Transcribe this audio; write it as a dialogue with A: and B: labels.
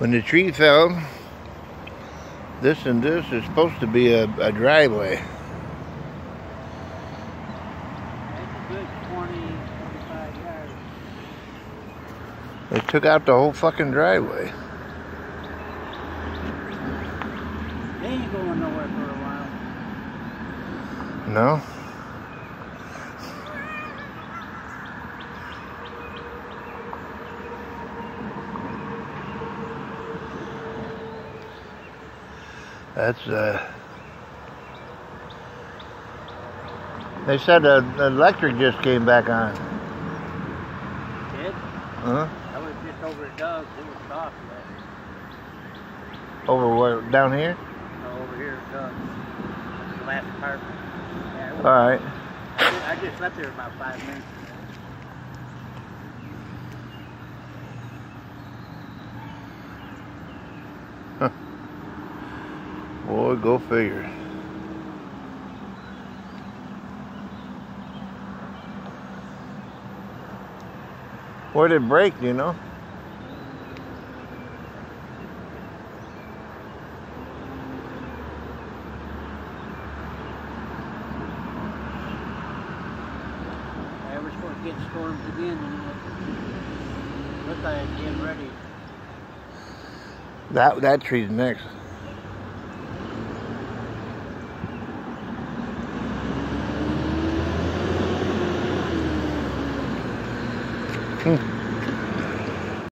A: When the tree fell, this and this is supposed to be a driveway.
B: That's a good 25 yards.
A: They took out the whole fucking driveway.
B: They ain't going nowhere for a while.
A: No? That's, they said the electric just came back on.
B: Did?
A: Huh?
B: I was just over at Doug's. It was soft left.
A: Over where? Down here?
B: No, over here at Doug's. The last apartment. Yeah,
A: Alright.
B: I just left there about 5 minutes ago.
A: Boy, go figure. Where did it break, do you know?
B: Yeah, we're supposed to get storms again. Looks like it's getting ready.
A: That tree's next.